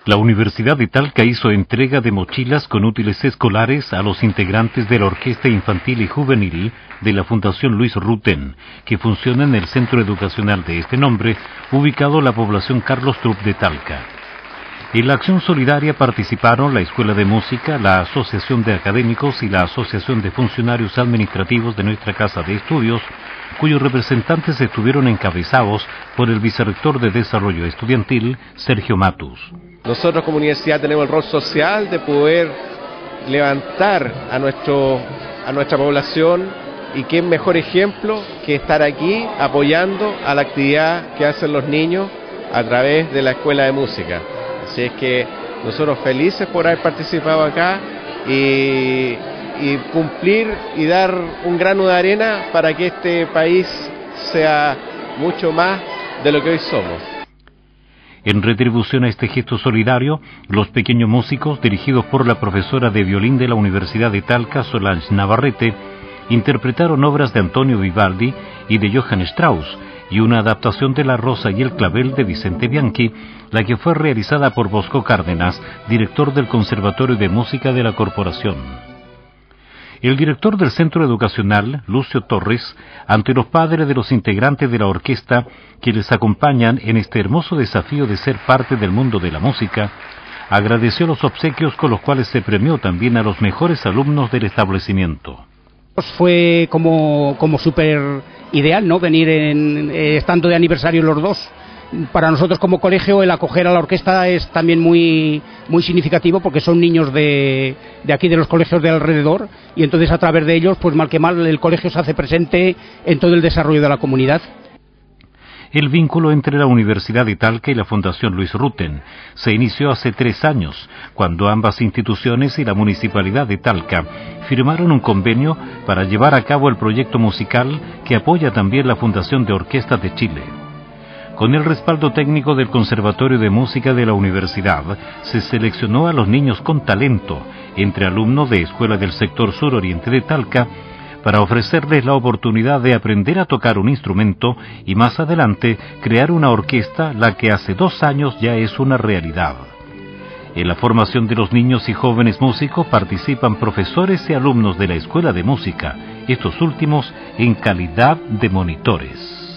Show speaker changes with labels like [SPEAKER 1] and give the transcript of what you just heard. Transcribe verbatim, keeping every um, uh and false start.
[SPEAKER 1] La Universidad de Talca hizo entrega de mochilas con útiles escolares a los integrantes de la Orquesta Infantil y Juvenil de la Fundación Luis Ruten, que funciona en el centro educacional de este nombre, ubicado en la población Carlos Trupp de Talca. En la acción solidaria participaron la Escuela de Música, la Asociación de Académicos y la Asociación de Funcionarios Administrativos de nuestra Casa de Estudios, cuyos representantes estuvieron encabezados por el vicerrector de Desarrollo Estudiantil, Sergio Matus.
[SPEAKER 2] Nosotros como universidad tenemos el rol social de poder levantar a, nuestro, a nuestra población, y qué mejor ejemplo que estar aquí apoyando a la actividad que hacen los niños a través de la Escuela de Música. Así es que nosotros felices por haber participado acá y, y cumplir y dar un grano de arena para que este país sea mucho más de lo que hoy somos.
[SPEAKER 1] En retribución a este gesto solidario, los pequeños músicos, dirigidos por la profesora de violín de la Universidad de Talca, Solange Navarrete, interpretaron obras de Antonio Vivaldi y de Johann Strauss, y una adaptación de La Rosa y el Clavel de Vicente Bianchi, la que fue realizada por Bosco Cárdenas, director del Conservatorio de Música de la Corporación. El director del centro educacional, Lucio Torres, ante los padres de los integrantes de la orquesta que les acompañan en este hermoso desafío de ser parte del mundo de la música, agradeció los obsequios con los cuales se premió también a los mejores alumnos del establecimiento.
[SPEAKER 3] Fue como, como súper ideal, ¿no?, venir en, eh, estando de aniversario los dos. Para nosotros como colegio el acoger a la orquesta es también muy muy significativo, porque son niños de, de aquí, de los colegios de alrededor, y entonces a través de ellos, pues mal que mal, el colegio se hace presente en todo el desarrollo de la comunidad.
[SPEAKER 1] El vínculo entre la Universidad de Talca y la Fundación Luis Ruten se inició hace tres años, cuando ambas instituciones y la Municipalidad de Talca firmaron un convenio para llevar a cabo el proyecto musical que apoya también la Fundación de Orquestas de Chile. Con el respaldo técnico del Conservatorio de Música de la Universidad, se seleccionó a los niños con talento, entre alumnos de escuela del sector suroriente de Talca, para ofrecerles la oportunidad de aprender a tocar un instrumento y más adelante crear una orquesta, la que hace dos años ya es una realidad. En la formación de los niños y jóvenes músicos participan profesores y alumnos de la Escuela de Música, estos últimos en calidad de monitores.